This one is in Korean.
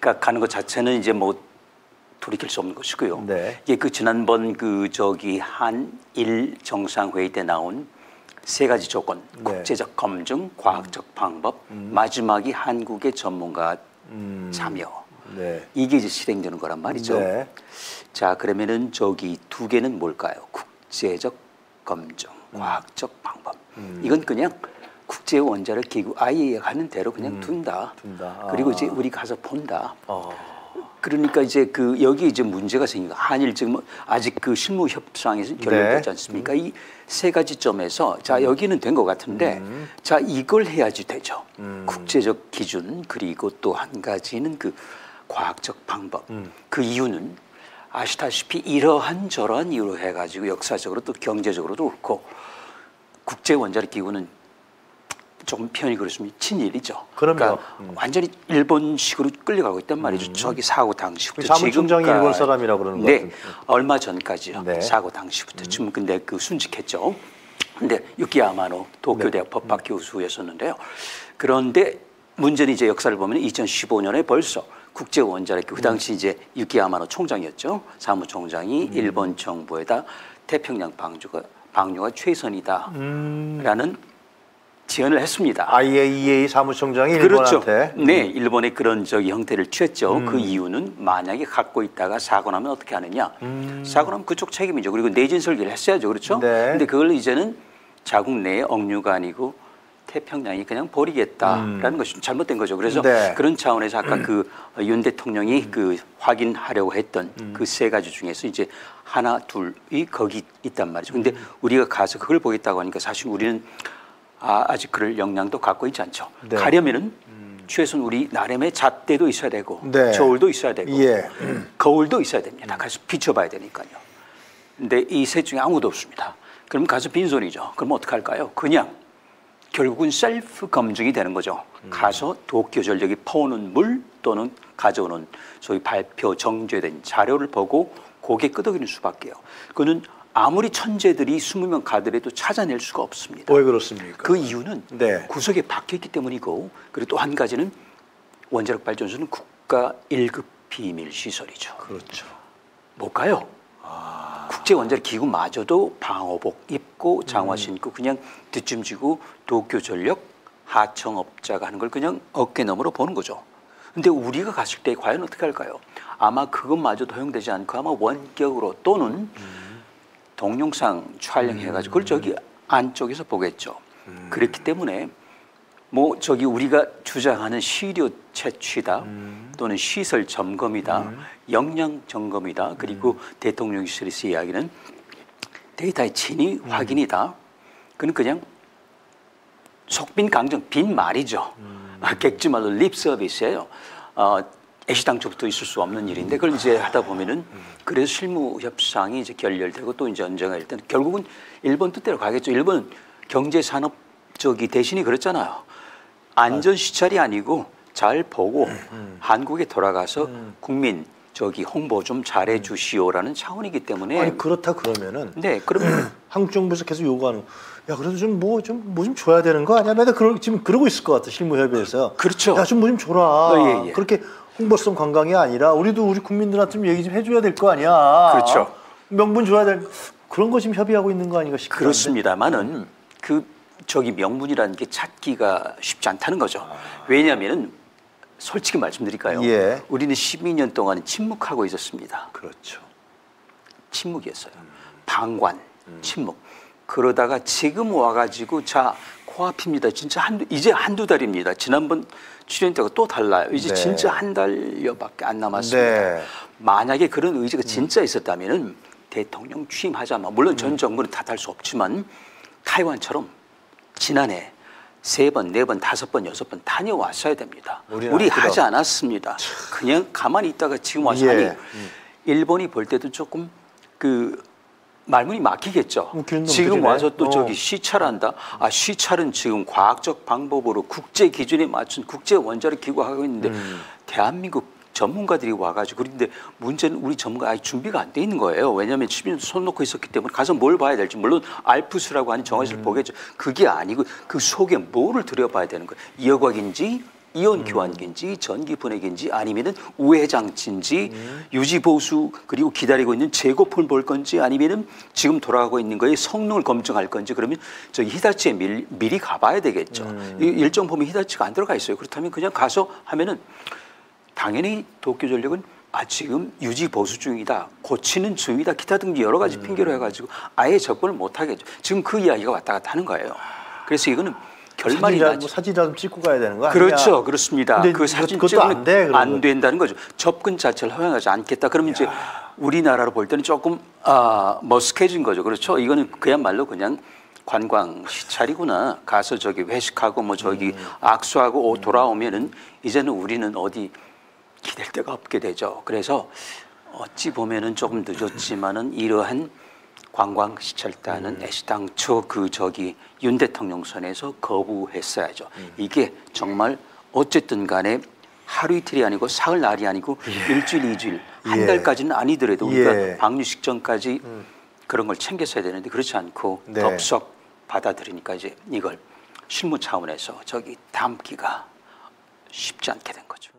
가는 것 자체는 이제 뭐 돌이킬 수 없는 것이고요. 네. 이게 그 지난번 그 저기 한일 정상회의 때 나온 세 가지 조건, 네. 국제적 검증, 과학적 방법, 마지막이 한국의 전문가 참여. 네. 이게 이제 실행되는 거란 말이죠. 네. 자, 그러면은 저기 두 개는 뭘까요? 국제적 검증, 과학적 방법. 이건 그냥 국제 원자력 기구 IAEA 하는 대로 그냥 둔다. 그리고 이제 우리 가서 본다. 그러니까 이제 그 여기 이제 문제가 생기고 한일 지금 아직 그 실무 협상에서 결렬되지 않습니까? 이 세 가지 점에서 자 여기는 된 것 같은데 자 이걸 해야지 되죠. 국제적 기준 그리고 또 한 가지는 그 과학적 방법. 그 이유는 아시다시피 이러한 저러한 이유로 해가지고 역사적으로 또 경제적으로도 그렇고 국제 원자력 기구는 조금 표현이 그렇습니다. 친일이죠. 그러니까 완전히 일본식으로 끌려가고 있단 말이죠. 저기 사고 당시부터 사무총장이 일본 사람이라고 그러는 거 같은데. 네, 얼마 전까지요. 네. 사고 당시부터 지금 근데 그 순직했죠. 근데 유키야마노 도쿄대학 법학 교수였었는데요. 그런데 문제는 이제 역사를 보면 2015년에 벌써 국제 원자력 그 당시 이제 유키야마노 총장이었죠. 사무총장이 일본 정부에다 태평양 방류가 최선이다라는 지원을 했습니다. IAEA 사무총장이 그렇죠. 일본한테. 네, 일본의 그런 저기 형태를 취했죠. 그 이유는 만약에 갖고 있다가 사고 나면 어떻게 하느냐. 사고 나면 그쪽 책임이죠. 그리고 내진 설계를 했어야죠. 그렇죠. 네. 근데 그걸 이제는 자국 내에 억류가 아니고 태평양이 그냥 버리겠다라는 것이 잘못된 거죠. 그래서 네. 그런 차원에서 아까 그 윤 대통령이 그 확인하려고 했던 그 세 가지 중에서 이제 하나, 둘이 거기 있단 말이죠. 근데 우리가 가서 그걸 보겠다고 하니까 사실 우리는 아직 그럴 역량도 갖고 있지 않죠. 네. 가려면은 최소한 우리 나름의 잣대도 있어야 되고 네. 저울도 있어야 되고 예. 거울도 있어야 됩니다. 가서 비춰봐야 되니까요. 근데 이 셋 중에 아무도 없습니다. 그럼 가서 빈손이죠. 그럼 어떻게 할까요? 그냥 결국은 셀프 검증이 되는 거죠. 가서 도쿄 전력이 퍼오는 물 또는 가져오는 소위 발표 정제된 자료를 보고 고개 끄덕이는 수밖에요. 그거는 아무리 천재들이 20명 가더라도 찾아낼 수가 없습니다. 왜 그렇습니까? 그 이유는 네. 구석에 박혀있기 때문이고 그리고 또 한 가지는 원자력 발전소는 국가 1급 비밀 시설이죠. 그렇죠. 뭘까요? 국제 원자력 기구마저도 방호복 입고 장화 신고 그냥 뒷짐지고 도쿄 전력 하청업자가 하는 걸 그냥 어깨 너머로 보는 거죠. 근데 우리가 갔을 때 과연 어떻게 할까요? 아마 그것마저도 허용되지 않고 아마 원격으로 또는 동영상 촬영해가지고 그걸 저기 안쪽에서 보겠죠. 그렇기 때문에 뭐 저기 우리가 주장하는 시료 채취다 또는 시설 점검이다, 역량 점검이다, 그리고 대통령실에서 이야기는 데이터의 진위 확인이다. 그건 그냥 속빈 강정 빈 말이죠. 객지말로 립 서비스예요. 애시당초부터 있을 수 없는 일인데 그걸 이제 하다 보면은 그래서 실무 협상이 이제 결렬되고 또 이제 언젠가 일 때는 결국은 일본 뜻대로 가겠죠. 일본은 경제 산업 저기 대신이 그랬잖아요. 안전 시찰이 아니고 잘 보고 한국에 돌아가서 국민 저기 홍보 좀 잘해 주시오라는 차원이기 때문에 아니 그렇다 그러면은 네, 그러면 한국 정부에서 계속 요구하는 야 그래도 좀 뭐 좀 줘야 되는 거 아니야? 맨날 지금 그러고 있을 것 같아 실무협의회에서. 그렇죠. 야 좀 뭐 좀 줘라. 예, 예. 그렇게 홍보성 관광이 아니라 우리도 우리 국민들한테 좀 얘기 좀 해줘야 될 거 아니야. 그렇죠. 명분 줘야 될 그런 거 지금 협의하고 있는 거 아닌가 싶긴 한데. 그렇습니다만은 그 저기 명분이라는 게 찾기가 쉽지 않다는 거죠. 왜냐하면은 솔직히 말씀드릴까요? 예. 우리는 12년 동안 침묵하고 있었습니다. 그렇죠. 침묵이었어요. 방관, 침묵. 그러다가 지금 와가지고 자 코앞입니다. 진짜 이제 한두 달입니다. 지난번 출연 때가 또 달라요. 이제 네. 진짜 한 달여밖에 안 남았습니다. 네. 만약에 그런 의지가 진짜 있었다면은 대통령 취임하자마자 물론 전 정부는 탓할 수 없지만 타이완처럼 지난해 3번, 4번, 5번, 6번 다녀왔어야 됩니다. 우리 하지 않았습니다. 그냥 가만히 있다가 지금 와서 하니 일본이 볼 때도 조금 그 말문이 막히겠죠. 지금 와서 또 저기 시찰한다. 아 시찰은 지금 과학적 방법으로 국제 기준에 맞춘 국제 원자력 기구가 하고 있는데 대한민국 전문가들이 와가지고 그런데 문제는 우리 전문가 아직 준비가 안 돼 있는 거예요. 왜냐하면 10년 손 놓고 있었기 때문에 가서 뭘 봐야 될지 물론 알프스라고 하는 정화실을 보겠죠. 그게 아니고 그 속에 뭐를 들여봐야 되는 거예요. 여곽인지 이혼 교환기인지 전기 분해기인지 아니면은 우회장치인지 유지 보수 그리고 기다리고 있는 재고품을 볼 건지 아니면은 지금 돌아가고 있는 거에 성능을 검증할 건지 그러면 저기 히다치에 미리 가봐야 되겠죠. 일정 보면 히다치가 안 들어가 있어요. 그렇다면 그냥 가서 하면은 당연히 도쿄전력은 지금 유지 보수 중이다, 고치는 중이다, 기타 등지 여러 가지 핑계로 해가지고 아예 접근을 못 하겠죠. 지금 그 이야기가 왔다 갔다 하는 거예요. 그래서 이거는 결말이 나지. 사진이라도 찍고 가야 되는 거 아니야? 그렇죠, 그렇습니다. 그 사진 찍으면 안 돼, 된다는 거죠. 접근 자체를 허용하지 않겠다. 그러면 이제 우리나라로 볼 때는 조금 머쓱해진 거죠. 그렇죠. 이거는 그야말로 그냥 관광 시찰이구나. 가서 저기 회식하고 뭐 저기 악수하고 돌아오면은 이제는 우리는 어디 기댈 데가 없게 되죠. 그래서 어찌 보면은 조금 늦었지만은 이러한 관광 시찰단은 애시당초 그 저기 윤 대통령 선에서 거부했어야죠. 이게 정말 어쨌든 간에 하루 이틀이 아니고 사흘 날이 아니고 일주일, 이주일, 한 달까지는 아니더라도 우리가 방류식 전까지 그런 걸 챙겼어야 되는데 그렇지 않고 덥석 받아들이니까 이제 이걸 실무 차원에서 저기 담기가 쉽지 않게 된 거죠.